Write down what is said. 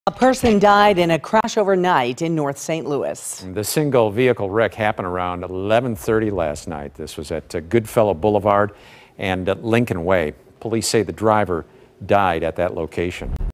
A person died in a crash overnight in North St. Louis. The single vehicle wreck happened around 11:30 last night. This was at Goodfellow Boulevard and Lincoln Way. Police say the driver died at that location.